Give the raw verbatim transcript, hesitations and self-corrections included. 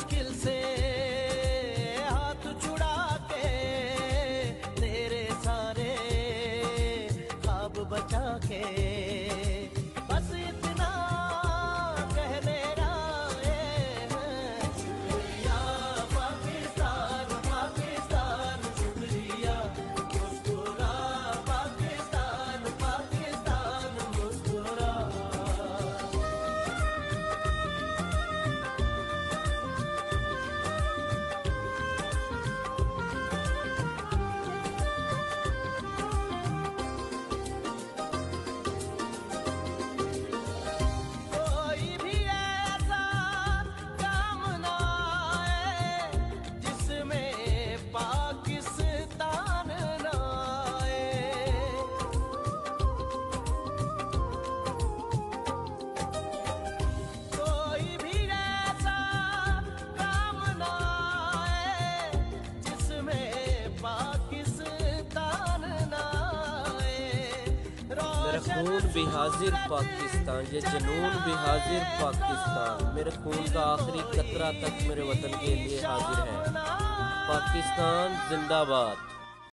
मुश्किल से हाथ छुड़ा के तेरे सारे ख्वाब बचा के बस इतना कह मेरा शुक्रिया पाकिस्तान पाकिस्तान शुक्रिया मुस्कुरा पाकिस्तान पाकिस्तान मुस्कुरा। कोई भी ऐसा काम ना आए जिसमें पाकिस्तान ना आए। कोई भी ऐसा काम ना आए जिसमें पाकिस्तान ना आए। मेरा खून भी हाजिर पाकिस्तान, ये जुनून भी हाजिर पाकिस्तान, मेरे खून का आखिरी कतरा तक मेरे वतन के लिए हाजिर है। पाकिस्तान जिंदाबाद।